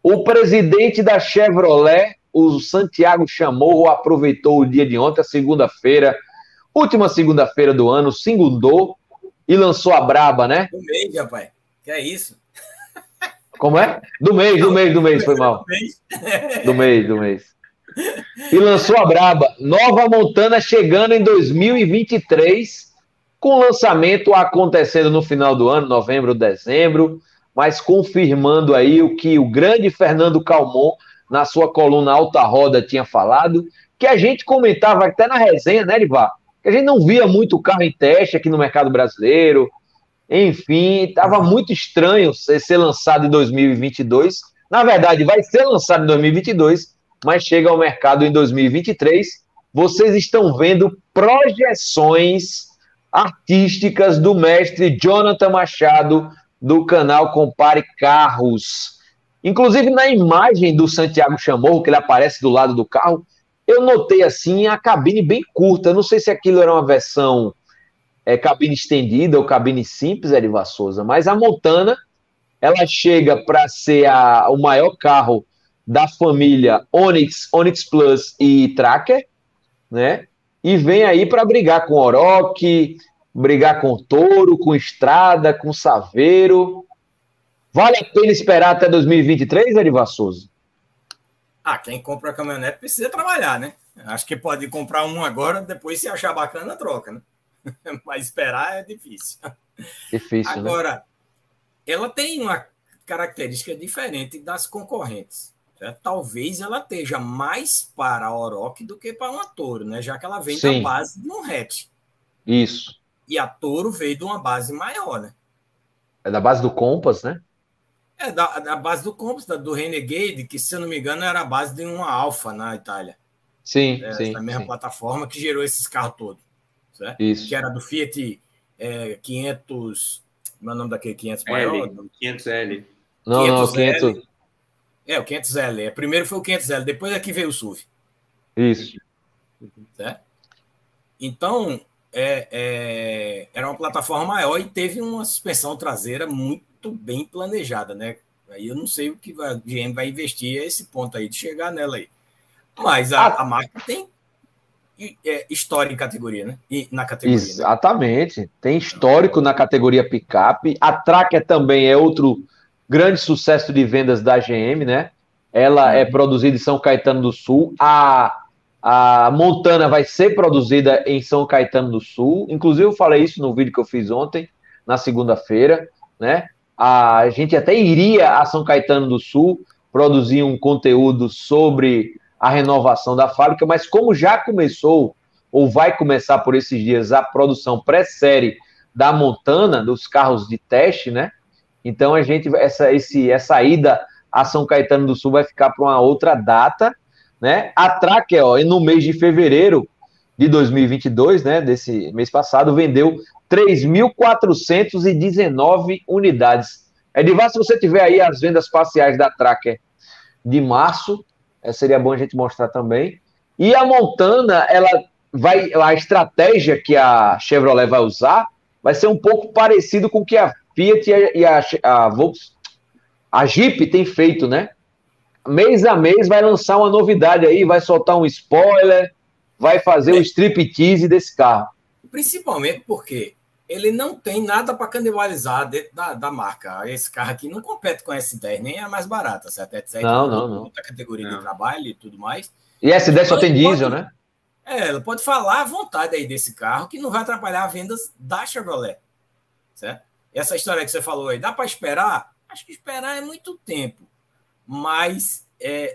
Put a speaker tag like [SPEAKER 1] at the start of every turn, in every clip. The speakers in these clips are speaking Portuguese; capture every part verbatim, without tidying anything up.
[SPEAKER 1] O presidente da Chevrolet, o Santiago Chamorro, aproveitou o dia de ontem, a segunda-feira, última segunda-feira do ano, segundou e lançou a braba, né?
[SPEAKER 2] Do mês, rapaz. Que é isso?
[SPEAKER 1] Como é? Do mês, do mês, do mês, foi mal. Do mês, do mês. E lançou a braba. Nova Montana chegando em dois mil e vinte e três, com lançamento acontecendo no final do ano, novembro, dezembro, mas confirmando aí o que o grande Fernando Calmon, na sua coluna Alta Roda, tinha falado, que a gente comentava até na resenha, né, Livar? Que a gente não via muito carro em teste aqui no mercado brasileiro. Enfim, estava muito estranho ser lançado em dois mil e vinte e dois. Na verdade, vai ser lançado em dois mil e vinte e dois, mas chega ao mercado em dois mil e vinte e três. Vocês estão vendo projeções artísticas do mestre Jonathan Machado, do canal Compare Carros. Inclusive, na imagem do Santiago Chamorro, que ele aparece do lado do carro, eu notei assim a cabine bem curta. Eu não sei se aquilo era uma versão é, cabine estendida ou cabine simples, Erivan Souza, mas a Montana, ela chega para ser a, o maior carro da família Onix, Onix Plus e Tracker, né? E vem aí para brigar com Oroch, brigar com Toro, com Estrada, com Saveiro. Vale a pena esperar até dois mil e vinte e três, Erivan Souza?
[SPEAKER 2] Ah, quem compra a caminhonete precisa trabalhar, né? Acho que pode comprar um agora, depois se achar bacana, troca, né? Mas esperar é difícil.
[SPEAKER 1] Difícil,
[SPEAKER 2] agora,
[SPEAKER 1] né?
[SPEAKER 2] Ela tem uma característica diferente das concorrentes. Certo? Talvez ela esteja mais para a Oroch do que para uma Toro, né? Já que ela vem
[SPEAKER 1] Sim.
[SPEAKER 2] da base de um hatch.
[SPEAKER 1] Isso.
[SPEAKER 2] E a Toro veio de uma base maior, né?
[SPEAKER 1] É da base do Compass, né?
[SPEAKER 2] É da, da base do Compass, da, do Renegade, que, se eu não me engano, era a base de uma Alfa na Itália.
[SPEAKER 1] Sim,
[SPEAKER 2] é,
[SPEAKER 1] sim.
[SPEAKER 2] Na mesma
[SPEAKER 1] sim.
[SPEAKER 2] plataforma que gerou esses carros todos. Certo?
[SPEAKER 1] Isso.
[SPEAKER 2] Que era do Fiat é, quinhentos... Como é o nome daquele quinhentos
[SPEAKER 3] L,
[SPEAKER 2] maior?
[SPEAKER 3] quinhentos L.
[SPEAKER 1] Não, não, o quinhentos...
[SPEAKER 2] É, o quinhentos L. Primeiro foi o quinhentos L, depois é que veio o S U V.
[SPEAKER 1] Isso.
[SPEAKER 2] Certo? Então, é, é, era uma plataforma maior e teve uma suspensão traseira muito bem planejada, né? Aí eu não sei o que a G M vai investir a esse ponto aí, de chegar nela aí. Mas a, a marca tem é, história em categoria, né? E na categoria.
[SPEAKER 1] Exatamente. Né? Tem histórico na categoria picape. A Tracker também é outro grande sucesso de vendas da G M, né? Ela uhum. é produzida em São Caetano do Sul. A, a Montana vai ser produzida em São Caetano do Sul. Inclusive, eu falei isso no vídeo que eu fiz ontem, na segunda-feira, né? A gente até iria a São Caetano do Sul produzir um conteúdo sobre a renovação da fábrica, mas como já começou, ou vai começar por esses dias, a produção pré-série da Montana, dos carros de teste, né? Então, a gente, essa, esse, essa ida a São Caetano do Sul vai ficar para uma outra data, né? A Tracker, ó, no mês de fevereiro de dois mil e vinte e dois, né, desse mês passado, vendeu três mil quatrocentas e dezenove unidades. Edivar, se você tiver aí as vendas parciais da Tracker de março, seria bom a gente mostrar também. E a Montana, ela vai, a estratégia que a Chevrolet vai usar vai ser um pouco parecido com o que a Fiat e a, a, a, Volks, a Jeep tem feito, né? Mês a mês vai lançar uma novidade aí, vai soltar um spoiler, vai fazer o um striptease desse carro.
[SPEAKER 2] Principalmente porque ele não tem nada para canibalizar dentro da, da marca. Esse carro aqui não compete com a S dez, nem é mais barata. A S dez
[SPEAKER 1] não, não, não.
[SPEAKER 2] Outra categoria não. de trabalho e tudo mais.
[SPEAKER 1] E a S dez só tem diesel,
[SPEAKER 2] pode,
[SPEAKER 1] né?
[SPEAKER 2] É, ela pode falar à vontade aí desse carro que não vai atrapalhar as vendas da Chevrolet. Certo? Essa história que você falou aí, dá para esperar? Acho que esperar é muito tempo. Mas é,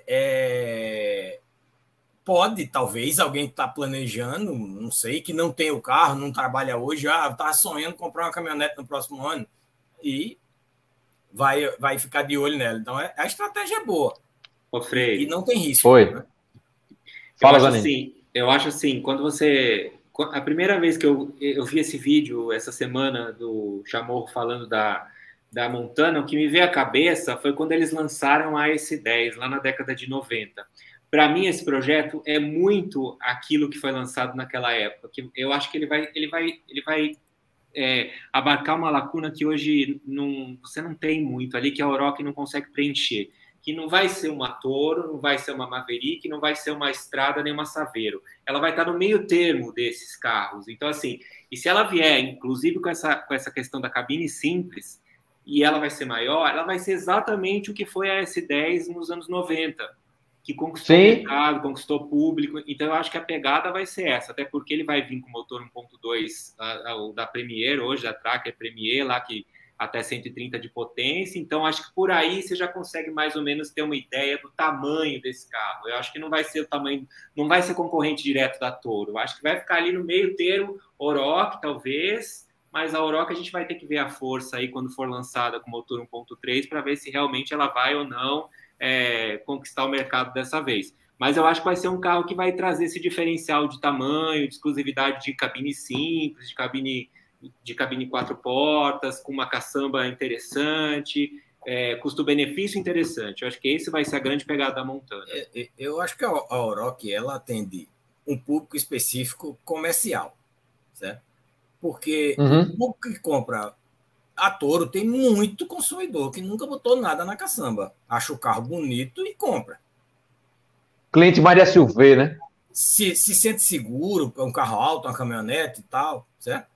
[SPEAKER 2] é... pode, talvez, alguém está planejando, não sei, que não tem o carro, não trabalha hoje, ah, está sonhando comprar uma caminhonete no próximo ano e vai, vai ficar de olho nela. Então, é, a estratégia é boa.
[SPEAKER 3] Ô, Frei,
[SPEAKER 2] e, e não tem risco.
[SPEAKER 1] Foi.
[SPEAKER 2] Né?
[SPEAKER 1] Fala,
[SPEAKER 3] eu acho
[SPEAKER 1] Zanin.
[SPEAKER 3] assim, eu acho assim, quando você... A primeira vez que eu, eu vi esse vídeo, essa semana, do Chamorro falando da, da Montana, o que me veio à cabeça foi quando eles lançaram a S dez, lá na década de noventa. Para mim, esse projeto é muito aquilo que foi lançado naquela época. Que eu acho que ele vai, ele vai, ele vai é, abarcar uma lacuna que hoje não, você não tem muito ali, que a Oroch não consegue preencher, que não vai ser uma Toro, não vai ser uma Maverick, não vai ser uma Strada nem uma Saveiro. Ela vai estar no meio termo desses carros. Então, assim, e se ela vier, inclusive com essa, com essa questão da cabine simples, e ela vai ser maior, ela vai ser exatamente o que foi a S dez nos anos noventa, que conquistou o mercado, conquistou o público. Então, eu acho que a pegada vai ser essa, até porque ele vai vir com o motor um ponto dois o da Premier, hoje, da Tracker Premier, lá que até cento e trinta de potência. Então, acho que por aí você já consegue mais ou menos ter uma ideia do tamanho desse carro. Eu acho que não vai ser o tamanho, não vai ser concorrente direto da Toro. Eu acho que vai ficar ali no meio termo, Oroch, talvez, mas a Oroch a gente vai ter que ver a força aí quando for lançada com motor um ponto três para ver se realmente ela vai ou não é, conquistar o mercado dessa vez. Mas eu acho que vai ser um carro que vai trazer esse diferencial de tamanho, de exclusividade de cabine simples, de cabine de cabine quatro portas, com uma caçamba interessante, é, custo-benefício interessante. Eu acho que esse vai ser a grande pegada da Montana.
[SPEAKER 2] É, eu acho que a, a Oroch, ela atende um público específico comercial, certo? Porque uhum. o público que compra a Toro tem muito consumidor que nunca botou nada na caçamba. Acha o carro bonito e compra.
[SPEAKER 1] Cliente mais de S U V, né?
[SPEAKER 2] Se, se sente seguro, é um carro alto, uma caminhonete e tal, certo?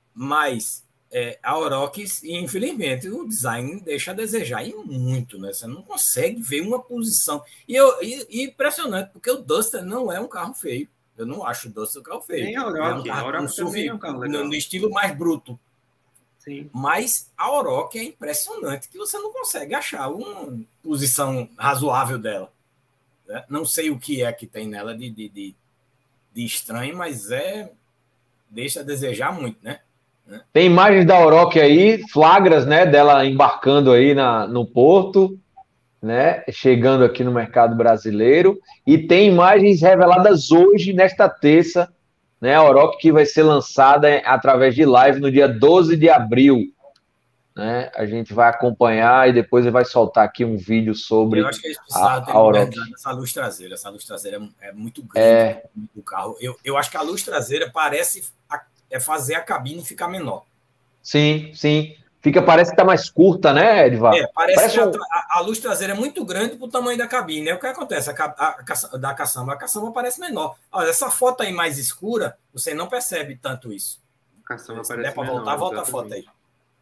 [SPEAKER 2] Mas é, a Oroch, infelizmente, o design deixa a desejar e muito, né? Você não consegue ver uma posição. E, eu, e, e impressionante, porque o Duster não é um carro feio. Eu não acho o Duster um carro feio.
[SPEAKER 3] Nem a Oroch.
[SPEAKER 2] É um carro,
[SPEAKER 3] a Oroch
[SPEAKER 2] um S U V,
[SPEAKER 3] é um carro legal.
[SPEAKER 2] No, no estilo mais bruto.
[SPEAKER 3] Sim.
[SPEAKER 2] Mas a Oroch é impressionante que você não consegue achar uma posição razoável dela. Né? Não sei o que é que tem nela de, de, de, de estranho, mas é deixa a desejar muito, né?
[SPEAKER 1] Tem imagens da Oroch aí, flagras, né, dela embarcando aí na, no porto, né, chegando aqui no mercado brasileiro, e tem imagens reveladas hoje, nesta terça, né, a Oroch que vai ser lançada através de live no dia doze de abril, né, a gente vai acompanhar e depois ele vai soltar aqui um vídeo sobre
[SPEAKER 2] eu acho que eles precisaram ter a Oroch. Essa luz traseira, essa luz traseira é, é muito grande é... do carro. Eu, eu acho que a luz traseira parece a é fazer a cabine ficar menor.
[SPEAKER 1] Sim, sim. Fica, parece que está mais curta, né, Edvar?
[SPEAKER 2] É, parece, parece que um... a, a luz traseira é muito grande para o tamanho da cabine. É o que acontece a, a, a, da caçamba. A caçamba parece menor. Olha, essa foto aí mais escura, você não percebe tanto isso.
[SPEAKER 3] A caçamba
[SPEAKER 2] Se
[SPEAKER 3] parece
[SPEAKER 2] der para voltar, volta a foto aí.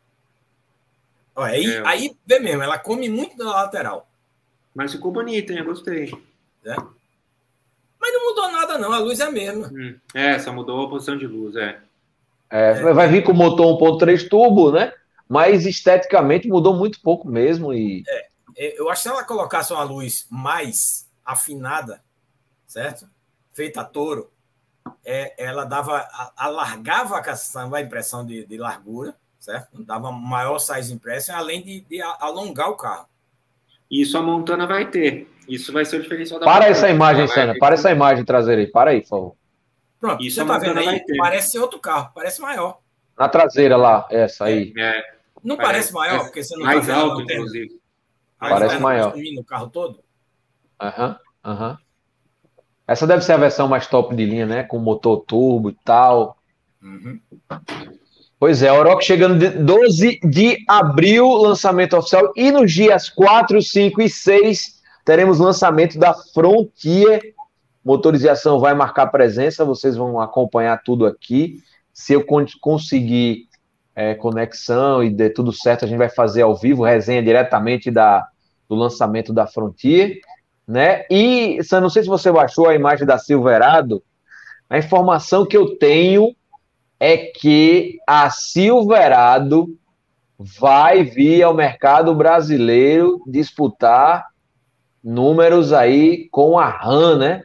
[SPEAKER 2] Olha, aí,
[SPEAKER 3] é,
[SPEAKER 2] aí vê mesmo, ela come muito da lateral.
[SPEAKER 3] Mas ficou bonita, hein? Eu gostei.
[SPEAKER 2] É? Mas não mudou nada, não. A luz é a mesma.
[SPEAKER 3] Hum, é, só mudou a posição de luz, é.
[SPEAKER 1] É, é. Vai vir com o motor um ponto três turbo, né? Mas esteticamente mudou muito pouco mesmo. E...
[SPEAKER 2] É, eu acho que se ela colocasse uma luz mais afinada, certo? Feita a Toro, é, ela dava, alargava a caçamba, a impressão de, de largura, certo? Dava maior size impression, além de, de alongar o carro.
[SPEAKER 3] Isso a Montana vai ter. Isso vai ser o diferencial da
[SPEAKER 1] Para
[SPEAKER 3] Montana.
[SPEAKER 1] essa imagem, Sânia. Para essa imagem traseira aí. Para aí, por favor.
[SPEAKER 2] Pronto,
[SPEAKER 3] isso
[SPEAKER 2] você tá vendo aí? Parece outro carro, parece maior.
[SPEAKER 1] Na traseira lá, essa aí.
[SPEAKER 3] É, é.
[SPEAKER 2] Não parece, parece maior, porque você não
[SPEAKER 3] mais
[SPEAKER 2] tá
[SPEAKER 3] alto, inclusive.
[SPEAKER 1] Parece maior.
[SPEAKER 2] No carro todo.
[SPEAKER 1] Aham, uhum, aham. Uhum. Essa deve ser a versão mais top de linha, né? Com motor turbo e tal.
[SPEAKER 2] Uhum.
[SPEAKER 1] Pois é, a Oroch chegando de doze de abril, lançamento oficial. E nos dias quatro, cinco e seis, teremos lançamento da Frontier. Motorização vai marcar presença, vocês vão acompanhar tudo aqui. Se eu conseguir é, conexão e der tudo certo, a gente vai fazer ao vivo, resenha diretamente da, do lançamento da Frontier, né? E, não sei se você baixou a imagem da Silverado, a informação que eu tenho é que a Silverado vai vir ao mercado brasileiro disputar números aí com a Ram, né?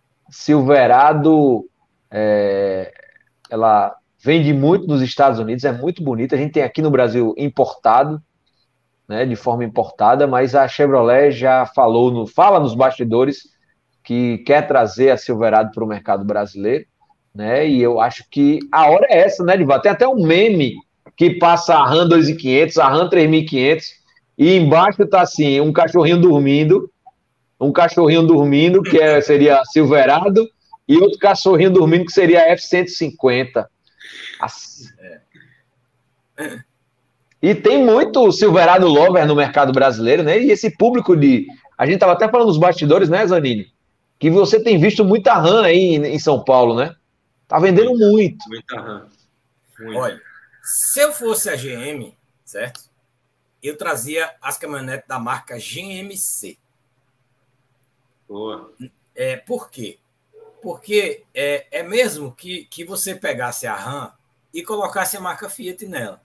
[SPEAKER 1] Silverado, é, ela vende muito nos Estados Unidos, é muito bonita. A gente tem aqui no Brasil importado, né, de forma importada, mas a Chevrolet já falou, no, fala nos bastidores que quer trazer a Silverado para o mercado brasileiro, né? E eu acho que a hora é essa, né, Diva? Tem até um meme que passa a Ram dois mil e quinhentos, a Ram três mil e quinhentos, e embaixo tá assim, um cachorrinho dormindo, um cachorrinho dormindo, que é, seria a Silverado, e outro cachorrinho dormindo, que seria a F cento e cinquenta. Assim. E tem muito Silverado Lover no mercado brasileiro, né? E esse público de A gente tava até falando nos bastidores, né, Zanini? Que você tem visto muita RAM aí em, em São Paulo, né? Tá vendendo muita, muito.
[SPEAKER 3] Muita RAM.
[SPEAKER 2] Muito. Olha, se eu fosse a G M, certo? Eu trazia as caminhonetes da marca G M C.
[SPEAKER 3] Boa.
[SPEAKER 2] É, por quê? Porque é, é mesmo que, que você pegasse a RAM e colocasse a marca Fiat nela.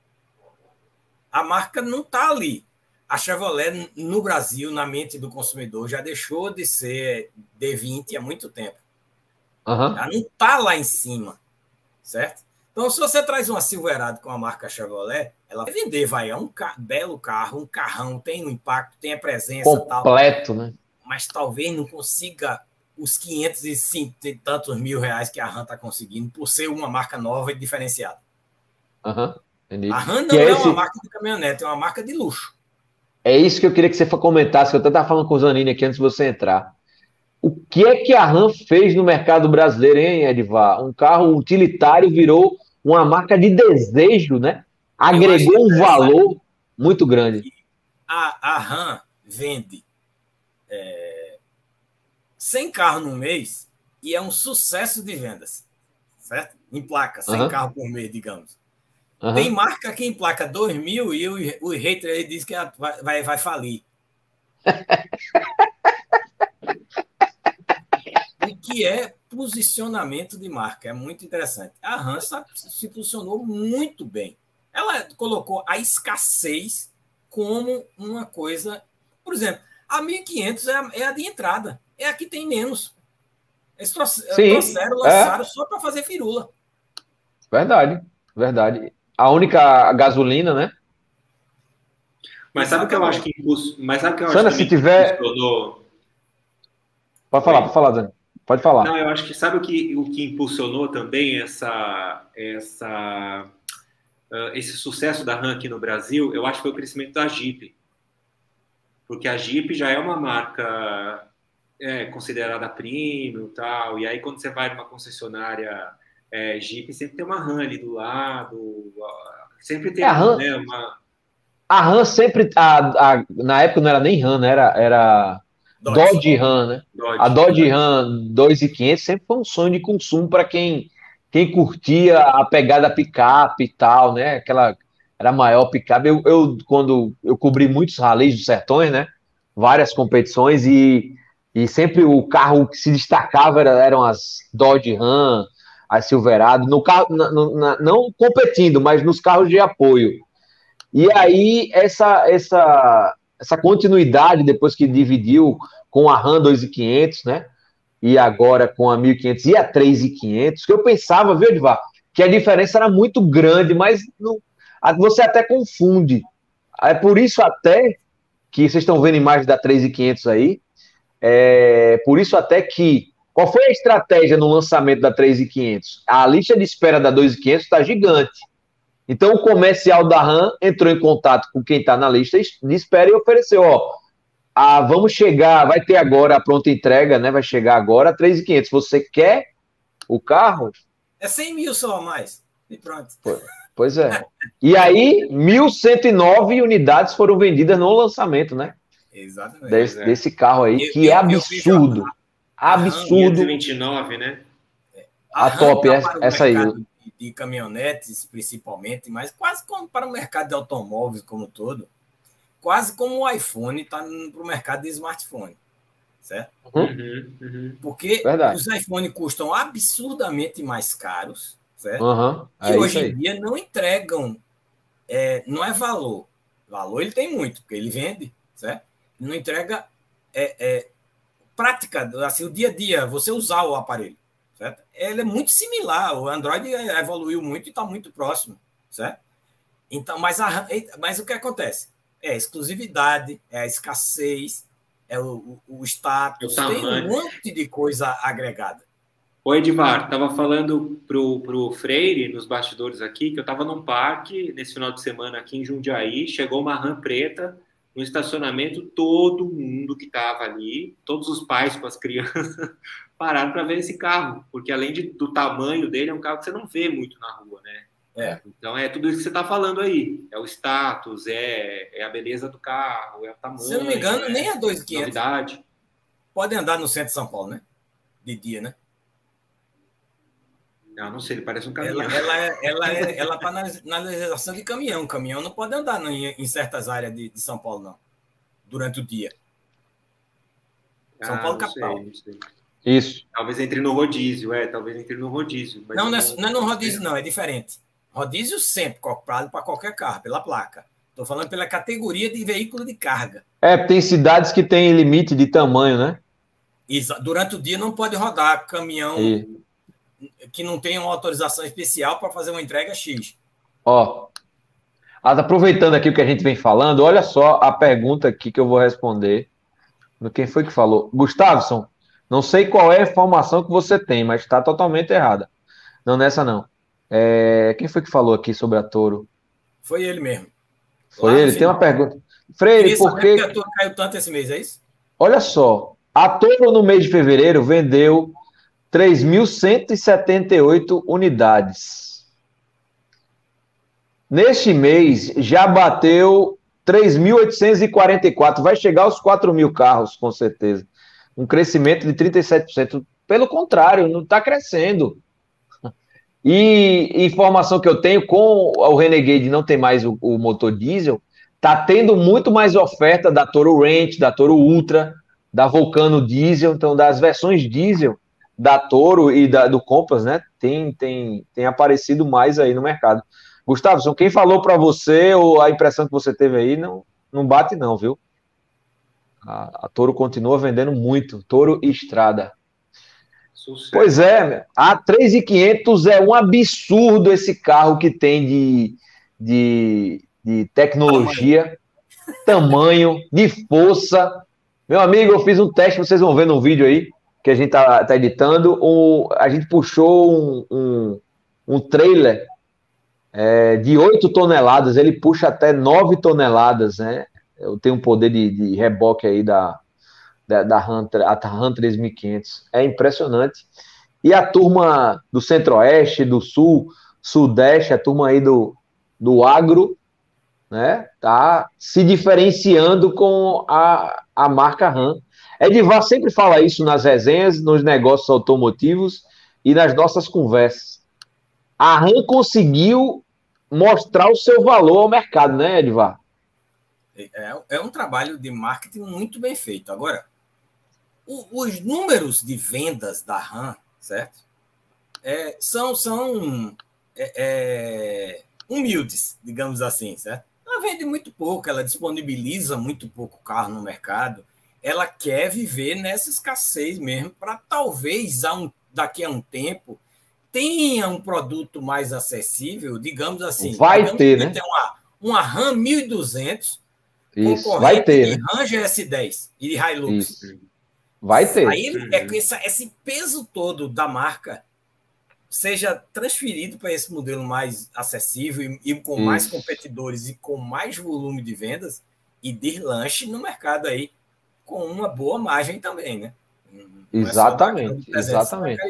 [SPEAKER 2] A marca não está ali. A Chevrolet, no Brasil, na mente do consumidor, já deixou de ser D vinte há muito tempo.
[SPEAKER 1] Uhum.
[SPEAKER 2] Ela não está lá em cima, certo? Então, se você traz uma Silverado com a marca Chevrolet, ela vai vender, vai. É um ca- belo carro, um carrão, tem um impacto, tem a presença.
[SPEAKER 1] Completo,
[SPEAKER 2] tal,
[SPEAKER 1] né?
[SPEAKER 2] Mas talvez não consiga os quinhentos e cinquenta e tantos mil reais que a RAM está conseguindo por ser uma marca nova e diferenciada.
[SPEAKER 1] Uhum.
[SPEAKER 2] A RAM não
[SPEAKER 1] é,
[SPEAKER 2] é
[SPEAKER 1] esse...
[SPEAKER 2] uma marca de caminhonete, é uma marca de luxo.
[SPEAKER 1] É isso que eu queria que você comentasse, que eu até estava falando com o Zanini aqui antes de você entrar. O que é que a RAM fez no mercado brasileiro, hein, Edivar? Um carro utilitário virou uma marca de desejo, né? Agregou um valor muito grande.
[SPEAKER 2] A, a RAM vende é, cem carros no mês e é um sucesso de vendas, certo? Em placa, cem
[SPEAKER 1] Uhum.
[SPEAKER 2] carros por mês, digamos.
[SPEAKER 1] Uhum.
[SPEAKER 2] Tem marca que emplaca dois mil e o, o hater ele diz que vai, vai, vai falir. O que é posicionamento de marca? É muito interessante. A RAM se posicionou muito bem. Ela colocou a escassez como uma coisa... Por exemplo, a mil e quinhentos é a, é a de entrada. É a que tem menos. Eles trouxeram, lançaram é. só para fazer firula.
[SPEAKER 1] Verdade, verdade. A única gasolina, né?
[SPEAKER 3] Mas sabe o que eu acho que impulsionou? Mas sabe o que eu
[SPEAKER 1] Sandra,
[SPEAKER 3] acho que
[SPEAKER 1] se tiver...
[SPEAKER 3] impulsionou?
[SPEAKER 1] Pode falar, pode falar, Dani. Pode falar.
[SPEAKER 3] Não, eu acho que sabe o que, o que impulsionou também essa, essa, uh, esse sucesso da RAM aqui no Brasil? Eu acho que foi o crescimento da Jeep. Porque a Jeep já é uma marca é, considerada premium e tal. E aí, quando você vai numa concessionária é, Jeep, sempre tem uma RAM ali do lado. Sempre tem
[SPEAKER 1] é, a RAM,
[SPEAKER 3] né, uma...
[SPEAKER 1] A RAM sempre... A, a, na época não era nem RAM, né? Era... era... Dodge, Dodge Ram, né? Dodge, a Dodge Ram dois mil e quinhentos sempre foi um sonho de consumo para quem, quem curtia a pegada picape e tal, né? Aquela era a maior picape. Eu, eu, quando eu cobri muitos rallies dos sertões, né? Várias competições e, e sempre o carro que se destacava era, eram as Dodge Ram, as Silverado, no carro, na, na, não competindo, mas nos carros de apoio. E aí essa essa essa continuidade, depois que dividiu com a RAM dois mil e quinhentos, né? E agora com a mil e quinhentos e a três mil e quinhentos, que eu pensava, viu, Edvar, que a diferença era muito grande, mas não, você até confunde. É por isso até que vocês estão vendo imagens da três mil e quinhentos aí, é por isso até que... Qual foi a estratégia no lançamento da três mil e quinhentos? A lista de espera da dois mil e quinhentos está gigante. Então, o comercial da RAM entrou em contato com quem está na lista de espera e ofereceu, ó, ah, vamos chegar, vai ter agora a pronta entrega, né? Vai chegar agora a três mil e quinhentos. Você quer o carro?
[SPEAKER 2] É cem mil só a mais. E pronto.
[SPEAKER 1] Pois é. E aí, mil cento e nove unidades foram vendidas no lançamento, né?
[SPEAKER 2] Exatamente.
[SPEAKER 1] Desse,
[SPEAKER 2] é.
[SPEAKER 1] desse carro aí,
[SPEAKER 2] eu,
[SPEAKER 1] que
[SPEAKER 2] eu,
[SPEAKER 1] é absurdo.
[SPEAKER 2] A
[SPEAKER 1] absurdo.
[SPEAKER 3] quinhentos e vinte e nove, né?
[SPEAKER 1] A, a top, tá essa, essa aí.
[SPEAKER 2] De caminhonetes, principalmente, mas quase como para o mercado de automóveis como um todo, quase como o iPhone está para o mercado de smartphone, certo?
[SPEAKER 3] Uhum, uhum.
[SPEAKER 2] Porque
[SPEAKER 1] Verdade.
[SPEAKER 2] os iPhones custam absurdamente mais caros, certo?
[SPEAKER 1] Uhum, é
[SPEAKER 2] e hoje em dia não entregam, é, não é valor. Valor ele tem muito, porque ele vende, certo? Não entrega é, é, prática, assim, o dia a dia, você usar o aparelho. Certo? Ele é muito similar, o Android evoluiu muito e está muito próximo, certo? Então, mas, a, mas o que acontece? É a exclusividade, é a escassez, é o, o, o status, o tem um monte de coisa agregada.
[SPEAKER 3] Ô, Edivar, estava falando pro, pro Freire, nos bastidores aqui, que eu estava num parque, nesse final de semana aqui em Jundiaí, chegou uma RAM preta, no estacionamento, todo mundo que estava ali, todos os pais com as crianças, pararam para ver esse carro, porque além de, do tamanho dele, é um carro que você não vê muito na rua, né?
[SPEAKER 2] É.
[SPEAKER 3] Então é tudo isso que você está falando aí. É o status, é, é a beleza do carro, é o tamanho.
[SPEAKER 2] Se eu não me engano,
[SPEAKER 3] é
[SPEAKER 2] nem a dois mil e quinhentos.
[SPEAKER 3] Novidade.
[SPEAKER 2] Pode andar no centro de São Paulo, né? De dia, né?
[SPEAKER 3] Não, não sei, ele parece um caminhão.
[SPEAKER 2] Ela, ela, é, ela, é, ela tá na, na legislação de caminhão. Caminhão não pode andar no, em certas áreas de, de São Paulo, não. Durante o dia. São
[SPEAKER 3] Ah,
[SPEAKER 2] Paulo,
[SPEAKER 3] não
[SPEAKER 2] capital.
[SPEAKER 3] sei, não sei.
[SPEAKER 1] Isso.
[SPEAKER 3] Talvez entre no rodízio, é, talvez entre no rodízio. Mas
[SPEAKER 2] Não, não é, não é no rodízio, não, é diferente. Rodízio sempre, comprado para qualquer carro, pela placa. Estou falando pela categoria de veículo de carga.
[SPEAKER 1] É, tem cidades que têm limite de tamanho, né?
[SPEAKER 2] Exa- Durante o dia não pode rodar caminhão
[SPEAKER 1] E,
[SPEAKER 2] que não tenha uma autorização especial para fazer uma entrega X.
[SPEAKER 1] ó, aproveitando aqui o que a gente vem falando, olha só a pergunta aqui que eu vou responder. Quem foi que falou? Gustavson, não sei qual é a informação que você tem, mas está totalmente errada. Não, nessa não. É, quem foi que falou aqui sobre a Toro?
[SPEAKER 2] Foi ele mesmo.
[SPEAKER 1] Foi
[SPEAKER 2] Lá no
[SPEAKER 1] ele? Tem
[SPEAKER 2] final.
[SPEAKER 1] uma pergunta. Freire,
[SPEAKER 2] Queria
[SPEAKER 1] por
[SPEAKER 2] saber
[SPEAKER 1] que...
[SPEAKER 2] porque a Toro caiu tanto esse mês, é isso?
[SPEAKER 1] Olha só, a Toro no mês de fevereiro vendeu três mil cento e setenta e oito unidades. Neste mês já bateu três mil oitocentos e quarenta e quatro, vai chegar aos quatro mil carros, com certeza. Um crescimento de trinta e sete por cento. Pelo contrário, não está crescendo. E informação que eu tenho, com o Renegade não tem mais o, o motor diesel, está tendo muito mais oferta da Toro Ranch, da Toro Ultra, da Vulcano Diesel, então das versões diesel da Toro e da, do Compass, né? Tem, tem, tem aparecido mais aí no mercado. Gustavo, quem falou para você, ou a impressão que você teve aí, não, não bate não, viu? A, a Toro continua vendendo muito, Toro e Estrada. Sucesso. Pois é, a três mil e quinhentos é um absurdo esse carro que tem de, de, de tecnologia, tamanho. tamanho, de força. Meu amigo, eu fiz um teste, vocês vão ver no vídeo aí, que a gente tá, tá editando. Um, a gente puxou um, um, um trailer é, de oito toneladas, ele puxa até nove toneladas, né? Eu tenho um poder de, de reboque aí da, da, da RAM, a RAM três mil e quinhentos. É impressionante. E a turma do Centro-Oeste, do Sul, Sudeste, a turma aí do, do agro, né? Tá se diferenciando com a, a marca RAM. Edivar sempre fala isso nas resenhas, nos negócios automotivos e nas nossas conversas. A RAM conseguiu mostrar o seu valor ao mercado, né, Edivar?
[SPEAKER 2] É, é um trabalho de marketing muito bem feito. Agora, o, os números de vendas da RAM, certo? É, são são é, é, humildes, digamos assim, certo? Ela vende muito pouco, ela disponibiliza muito pouco carro no mercado. Ela quer viver nessa escassez mesmo, para talvez a um, daqui a um tempo tenha um produto mais acessível, digamos assim.
[SPEAKER 1] Vai
[SPEAKER 2] digamos
[SPEAKER 1] ter, né?
[SPEAKER 2] Tem uma, uma RAM mil e duzentos
[SPEAKER 1] Isso, vai ter,
[SPEAKER 2] de
[SPEAKER 1] né?
[SPEAKER 2] RAM G S dez e de Hilux.
[SPEAKER 1] Isso. Vai ter.
[SPEAKER 2] Aí ele é que esse, esse peso todo da marca seja transferido para esse modelo mais acessível e, e com Isso. mais competidores e com mais volume de vendas e deslanche no mercado aí com uma boa margem também, né?
[SPEAKER 1] Não exatamente, é exatamente.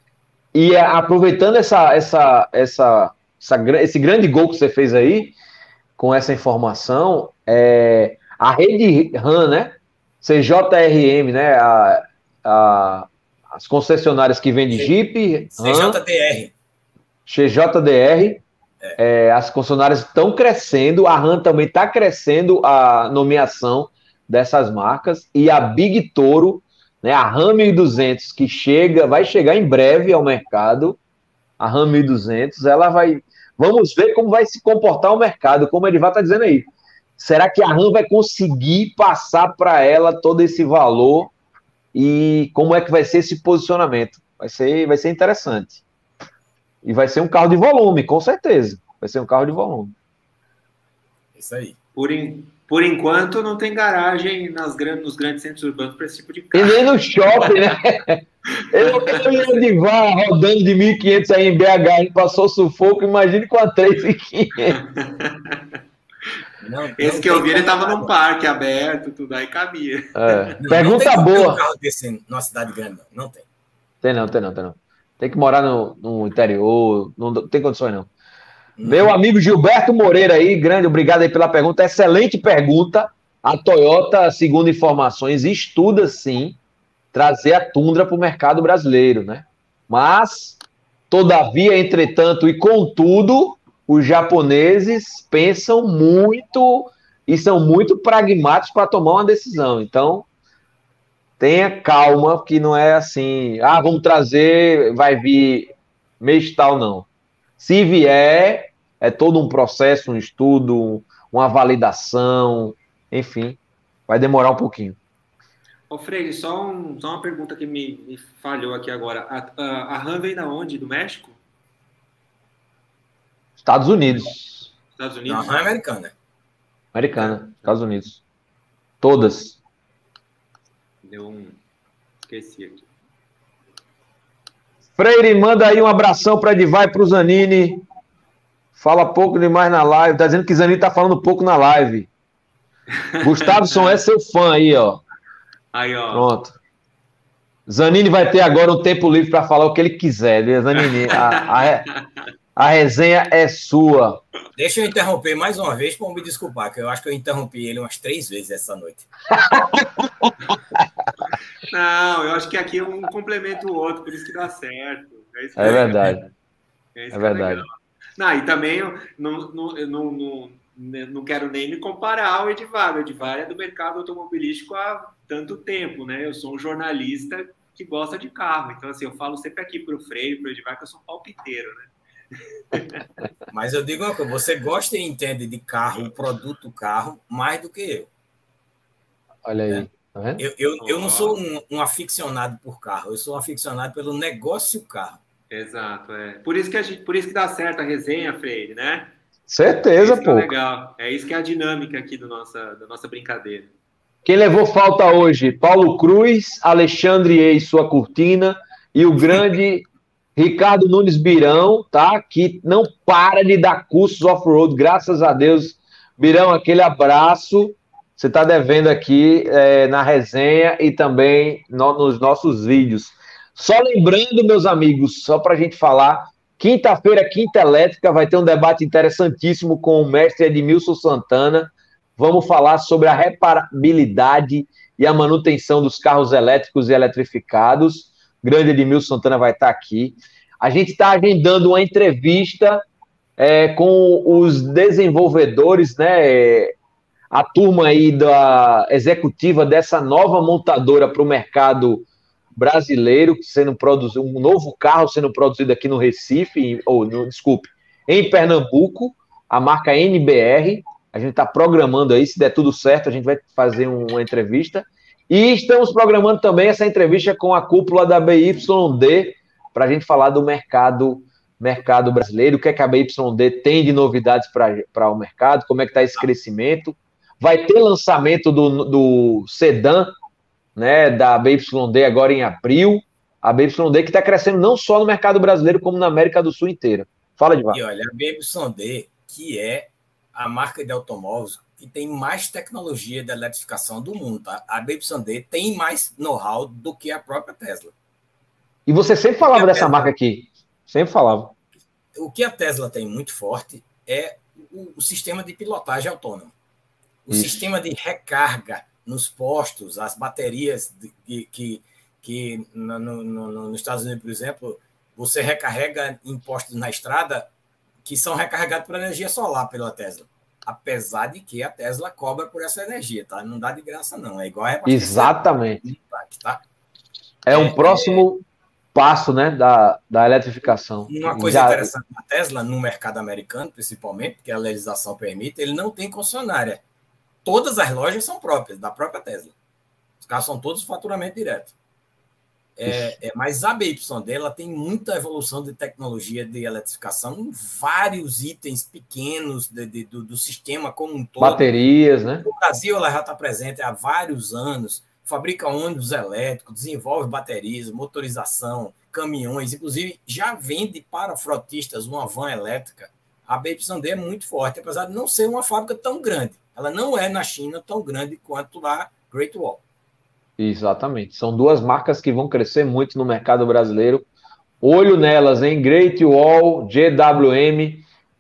[SPEAKER 1] E aproveitando essa, essa, essa, essa, esse grande gol que você fez aí, com essa informação, é, a rede RAM, né? C J R M, né? A, a, as concessionárias que vendem Jeep,
[SPEAKER 2] C J D R.
[SPEAKER 1] C J D R, é. É, as concessionárias estão crescendo, a RAM também está crescendo a nomeação dessas marcas, e a Big Toro, né, a RAM mil e duzentos, que chega, vai chegar em breve ao mercado, a RAM mil e duzentos, ela vai... Vamos ver como vai se comportar o mercado, como o Edivar está dizendo aí. Será que a RAM vai conseguir passar para ela todo esse valor e como é que vai ser esse posicionamento? Vai ser, vai ser interessante. E vai ser um carro de volume, com certeza. Vai ser um carro de volume.
[SPEAKER 2] Isso aí.
[SPEAKER 3] Por, in, por enquanto, não tem garagem nas, nos grandes centros urbanos para esse tipo de carro.
[SPEAKER 1] E nem no shopping, né? Eu, eu e o Edivar rodando de mil e quinhentos aí em B H, a gente passou sufoco, imagine com a três mil e quinhentos.
[SPEAKER 3] Não, Esse não que eu vi, ele estava num parque aberto, tudo aí cabia.
[SPEAKER 1] É. Não, Pergunta não tem boa.
[SPEAKER 2] Um carro desse numa cidade grande, não tem.
[SPEAKER 1] Tem não, tem não, tem não. Tem que morar no, no interior, não tem condições não. Meu amigo Gilberto Moreira aí, grande, obrigado aí pela pergunta. Excelente pergunta. A Toyota, segundo informações, estuda sim trazer a Tundra para o mercado brasileiro, né? Mas, todavia, entretanto e contudo, os japoneses pensam muito e são muito pragmáticos para tomar uma decisão. Então, tenha calma, que não é assim, ah, vamos trazer, vai vir mês tal, não. Se vier, é todo um processo, um estudo, uma validação, enfim, vai demorar um pouquinho.
[SPEAKER 3] Ô, Freire, só, um, só uma pergunta que me, me falhou aqui agora. A, a, a RAM vem da onde? Do México?
[SPEAKER 1] Estados Unidos.
[SPEAKER 3] Estados Unidos?
[SPEAKER 2] Não, a RAM é americana.
[SPEAKER 1] Americana, Estados Unidos. Todas.
[SPEAKER 3] Deu um... Esqueci aqui.
[SPEAKER 1] Freire, manda aí um abração para Edivai e para o Zanini. Fala pouco demais na live. Tá dizendo que Zanini tá falando pouco na live. Gustavson é seu fã aí, ó.
[SPEAKER 3] Aí, ó.
[SPEAKER 1] Pronto. Zanini vai ter agora um tempo livre para falar o que ele quiser, viu, Zanini? A, a, a resenha é sua.
[SPEAKER 2] Deixa eu interromper mais uma vez para me desculpar, que eu acho que eu interrompi ele umas três vezes essa noite.
[SPEAKER 3] Não, eu acho que aqui um complementa o outro, por isso que dá certo. É, isso que
[SPEAKER 1] é verdade.
[SPEAKER 3] É,
[SPEAKER 1] é verdade.
[SPEAKER 3] É não, e também eu não, não, eu não, não, não quero nem me comparar ao Edivar. O Edivar é do mercado automobilístico há tanto tempo, né? Eu sou um jornalista que gosta de carro. Então, assim, eu falo sempre aqui para o Freire, para o Edivar, que eu sou palpiteiro, né?
[SPEAKER 2] Mas eu digo uma coisa, você gosta e entende de carro, o produto carro, mais do que eu.
[SPEAKER 1] Olha aí. É.
[SPEAKER 2] Tá eu, eu, eu não sou um, um aficionado por carro, eu sou um aficionado pelo negócio carro.
[SPEAKER 3] Exato, é. Por isso que, a gente, por isso que dá certo a resenha, Freire, né?
[SPEAKER 1] Certeza, pô.
[SPEAKER 3] É legal. É isso que é a dinâmica aqui do nossa, da nossa brincadeira.
[SPEAKER 1] Quem levou falta hoje? Paulo Cruz, Alexandre e sua cortina e o grande Ricardo Nunes Birão, tá? Que não para de dar cursos off-road, graças a Deus. Birão, aquele abraço. Você está devendo aqui é, na resenha e também no, nos nossos vídeos. Só lembrando, meus amigos, só para a gente falar, quinta-feira, Quinta Elétrica, vai ter um debate interessantíssimo com o mestre Edmilson Santana. Vamos falar sobre a reparabilidade e a manutenção dos carros elétricos e eletrificados. O grande Edmilson Santana vai estar aqui. A gente está agendando uma entrevista é, com os desenvolvedores, né? A turma aí da executiva dessa nova montadora para o mercado brasileiro, sendo produzido, um novo carro sendo produzido aqui no Recife, ou, no, desculpe, em Pernambuco, a marca N B R. A gente está programando aí, se der tudo certo, a gente vai fazer uma entrevista. E estamos programando também essa entrevista com a cúpula da B Y D, para a gente falar do mercado, mercado brasileiro, o que é que a B Y D tem de novidades para o mercado, como é que está esse crescimento. Vai ter lançamento do, do sedã, né, da B Y D agora em abril. A B Y D que está crescendo não só no mercado brasileiro, como na América do Sul inteira. Fala, Divar.
[SPEAKER 2] E olha, a B Y D, que é a marca de automóveis que tem mais tecnologia de eletrificação do mundo. Tá? A B Y D tem mais know-how do que a própria Tesla.
[SPEAKER 1] E você sempre falava dessa Tesla, marca aqui. Sempre falava.
[SPEAKER 2] O que a Tesla tem muito forte é o, o sistema de pilotagem autônomo. O Isso. sistema de recarga nos postos, as baterias de, que, que, que no, no, no, nos Estados Unidos, por exemplo, você recarrega em postos na estrada que são recarregados por energia solar pela Tesla. Apesar de que a Tesla cobra por essa energia, tá? Não dá de graça, não. É igual a
[SPEAKER 1] Exatamente.
[SPEAKER 2] Tá?
[SPEAKER 1] É, é um próximo é... passo, né, da, da eletrificação.
[SPEAKER 2] Uma coisa Já... interessante na Tesla, no mercado americano, principalmente, que a legislação permite, ele não tem concessionária. Todas as lojas são próprias, da própria Tesla. Os carros são todos faturamento direto. É, é, mas a B Y D ela tem muita evolução de tecnologia de eletrificação em vários itens pequenos de, de, do, do sistema como um todo.
[SPEAKER 1] Baterias, né?
[SPEAKER 2] No Brasil, ela já está presente há vários anos, fabrica ônibus elétricos, desenvolve baterias, motorização, caminhões, inclusive já vende para frotistas uma van elétrica. A B Y D é muito forte, apesar de não ser uma fábrica tão grande. Ela não é na China tão grande quanto a Great Wall.
[SPEAKER 1] Exatamente. São duas marcas que vão crescer muito no mercado brasileiro. Olho nelas, hein? Great Wall, G W M.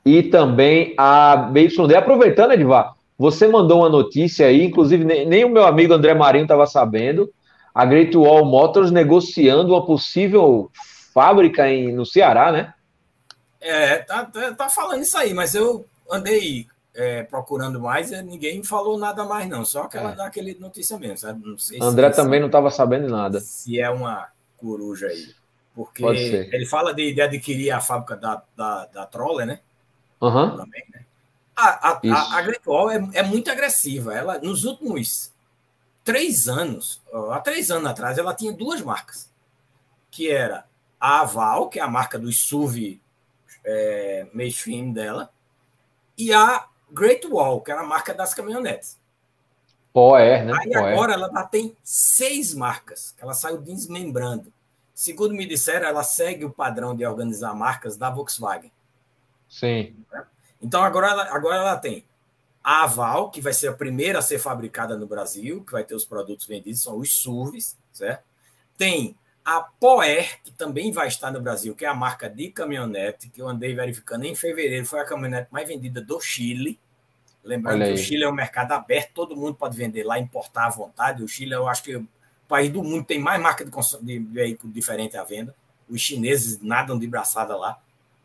[SPEAKER 1] e também a B Y D. Aproveitando, Edvar, você mandou uma notícia aí, inclusive nem, nem o meu amigo André Marinho estava sabendo, a Great Wall Motors negociando uma possível fábrica em, no Ceará, né?
[SPEAKER 2] É, tá, tá, tá falando isso aí, mas eu andei é, procurando mais e ninguém falou nada mais não, só aquela é. daquele notícia mesmo, sabe? Não sei
[SPEAKER 1] André
[SPEAKER 2] se,
[SPEAKER 1] também
[SPEAKER 2] se,
[SPEAKER 1] não estava sabendo nada.
[SPEAKER 2] Se é uma coruja aí. Porque ele fala de, de adquirir a fábrica da, da, da Troller, né?
[SPEAKER 1] Uhum.
[SPEAKER 2] Também, né? A, a, a, a Great Wall é, é muito agressiva. Ela, nos últimos três anos, há três anos atrás, ela tinha duas marcas. Que era a Aval, que é a marca do S U V é, mainstream dela, e a Great Wall, que era a marca das caminhonetes.
[SPEAKER 1] Poer, né?
[SPEAKER 2] Aí Poer. Agora ela já tem seis marcas, que ela saiu desmembrando. Segundo me disseram, ela segue o padrão de organizar marcas da Volkswagen.
[SPEAKER 1] Sim.
[SPEAKER 2] Então, agora ela, agora ela tem a Aval, que vai ser a primeira a ser fabricada no Brasil, que vai ter os produtos vendidos, são os S U Vs, certo? Tem a Poer, que também vai estar no Brasil, que é a marca de caminhonete, que eu andei verificando em fevereiro, foi a caminhonete mais vendida do Chile. Lembrando que o Chile é um mercado aberto, todo mundo pode vender lá, importar à vontade. O Chile, eu acho que o país do mundo tem mais marca de, de veículo diferente à venda. Os chineses nadam de braçada lá.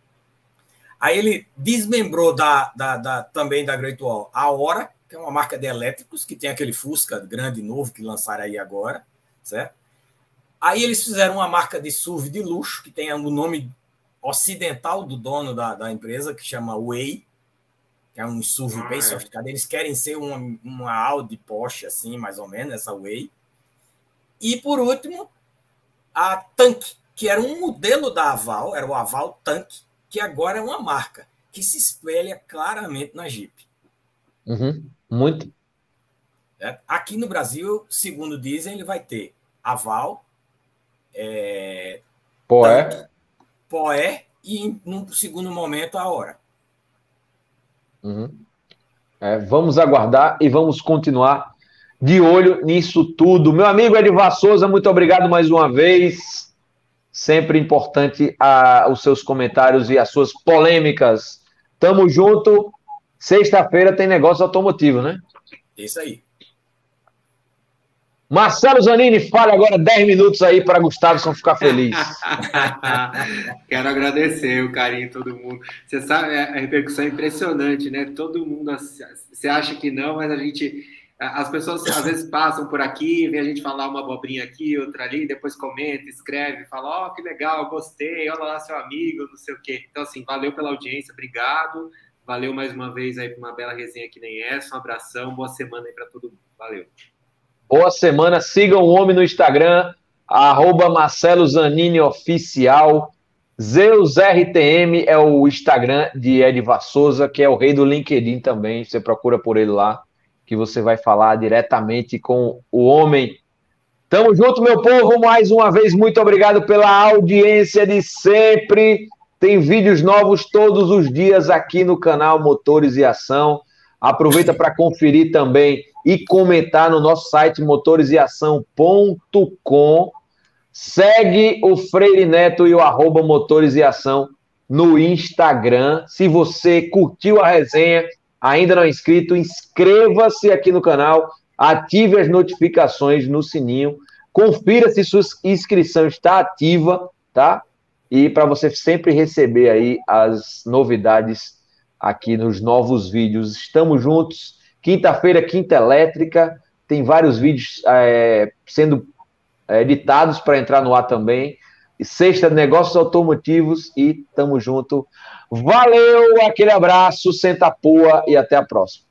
[SPEAKER 2] Aí ele desmembrou da, da, da, também da Great Wall a Hora, que é uma marca de elétricos, que tem aquele Fusca grande novo que lançaram aí agora, certo? Aí eles fizeram uma marca de S U V de luxo, que tem o nome ocidental do dono da, da empresa, que chama Way, que é um S U V ah, bem é. sofisticado. Eles querem ser uma, uma Audi Porsche, assim, mais ou menos, essa Way. E, por último, a Tank, que era um modelo da Aval, era o Aval Tank, que agora é uma marca que se espelha claramente na Jeep.
[SPEAKER 1] Uhum, muito.
[SPEAKER 2] É. Aqui no Brasil, segundo dizem, ele vai ter Aval, é,
[SPEAKER 1] Poer.
[SPEAKER 2] Tank, Poer e, num segundo momento, a Hora.
[SPEAKER 1] Uhum. É, vamos aguardar e vamos continuar de olho nisso tudo. Meu amigo Edvar Souza, muito obrigado mais uma vez. Sempre importante a, os seus comentários e as suas polêmicas. Tamo junto. Sexta-feira tem negócio automotivo, né?
[SPEAKER 2] Isso aí.
[SPEAKER 1] Marcelo Zanini, fale agora dez minutos aí para Gustavson ficar feliz.
[SPEAKER 3] Quero agradecer o carinho de todo mundo. Você sabe, a repercussão é impressionante, né? Todo mundo, você acha que não, mas a gente... As pessoas às vezes passam por aqui, vê a gente falar uma abobrinha aqui, outra ali, depois comenta, escreve, fala, ó, oh, que legal, gostei, olha lá seu amigo, não sei o quê. Então, assim, valeu pela audiência, obrigado. Valeu mais uma vez aí por uma bela resenha que nem essa. Um abração, boa semana aí para todo mundo. Valeu.
[SPEAKER 1] Boa semana, sigam o homem no Instagram, arroba Marcelo Zanini Oficial. Zeus R T M é o Instagram de Edvar Souza, que é o rei do LinkedIn também, você procura por ele lá, que você vai falar diretamente com o homem. Tamo junto, meu povo, mais uma vez, muito obrigado pela audiência de sempre. Tem vídeos novos todos os dias aqui no canal Motores e Ação. Aproveita para conferir também e comentar no nosso site motores e ação ponto com. Segue o Freire Neto e o arroba Motores e Ação no Instagram. Se você curtiu a resenha, ainda não é inscrito, inscreva-se aqui no canal, ative as notificações no sininho, confira se sua inscrição está ativa, tá? E para você sempre receber aí as novidades aqui nos novos vídeos. Estamos juntos. Quinta-feira, Quinta Elétrica, tem vários vídeos é, sendo editados para entrar no ar também. E sexta, Negócios Automotivos e tamo junto. Valeu, aquele abraço, senta a pua e até a próxima.